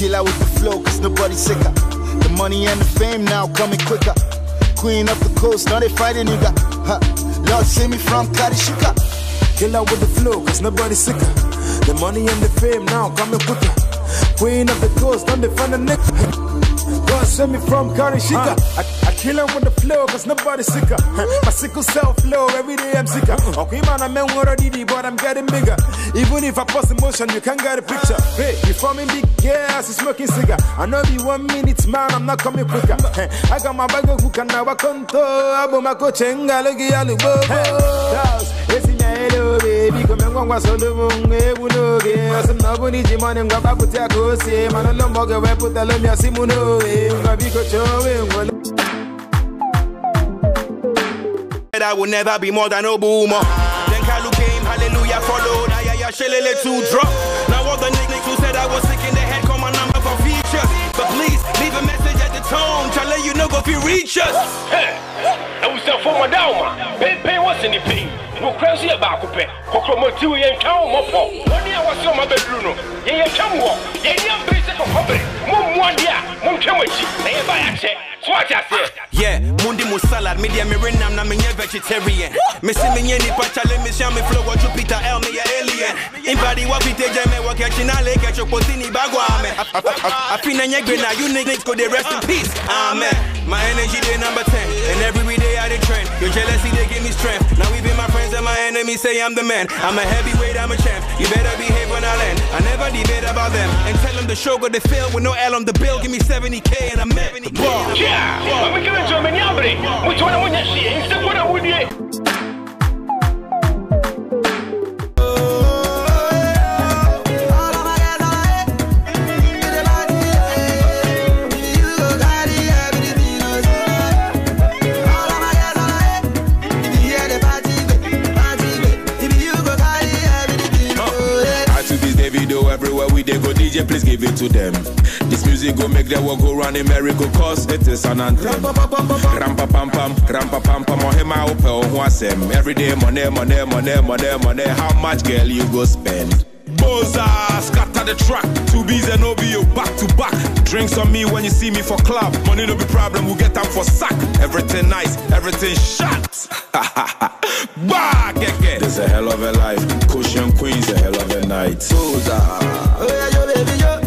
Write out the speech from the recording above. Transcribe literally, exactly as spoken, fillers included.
Killer with the flow, cause nobody's sicker. The money and the fame now coming quicker. Queen of the coast, now they fighting you got. Huh. Lord save me from Karishika. Killer with the flow, cause nobody's sicker. The money and the fame now coming quicker. Queen of the coast, now they find a nigga. God save me from Karishika. Uh, I, I kill him with the flow, cause nobody's sicker. My sickle self flow, every day I'm sicker. Okay, man, I'm already, but I'm getting bigger. Even if I post emotion, you can't get a picture. Hey, before me big gas, it's smoking cigar. I know be one minute, man, I'm not coming quicker. I got my bag of hook and now I can't talk. I'm a coach and I look at you. It's in hello, baby. Come and go, so the moon, we will know. Some nobody, Jimon, and Gabakuta, say, man, I don't know where put the Lemia Simono. I will never be more than a boomer. Then Kalu came, hallelujah, followed. I yeah, Shellele to drop. Now all the niggas who said I was sick in the head call my number for features. But please leave a message at the tone. Tell her you know if you reach us. Hey, I was there for my down, man. Pay, pay what's in the pay. No crazy about pay. Cockromotu and town mopo. One year I was on my bedroom. Yeah, come walk. Yeah, young basic of hobby. Mum one year. Mum Chamachi. They buy a check. Yeah, Mundi Musalad, media Mirinam, I'm a vegetarian. Missing me any patchale, Miss Yami Flow, or Jupiter, Elme, alien. In body, what we take, Jame, what catching a lake at your Potini Bagwame. I feel a Yagrina, you niggas go, they rest in peace. Amen. My energy, they number ten, and every day I the trend. Your jealousy, they give me strength. Now even my friends and my enemies say I'm the man. I'm a heavyweight, I'm a champ. You better behave when I land. I never debate about them. And tell them the show go to fail with no L on the bill. Give me seventy K and I'm seventy K. Yeah, I'm going to Germany. Which one I want to see? Instead, what I would do. Everywhere we they go, D J, please give it to them. This music go make the world go round in America, cause it is an anthem. Rampa pam pam, rampa pam pam, on him I open one every day, money, money, money, money, money. How much, girl, you go spend? Boza, scatter the track. Two B's and O B O, back to back. Drinks on me when you see me for club. Money no be problem, we'll get them for sack. Everything nice, everything shot. Bah, get get. This a hell of a life. Cushion Queen's a hell of a night. Boza, oh yeah, yo baby yo.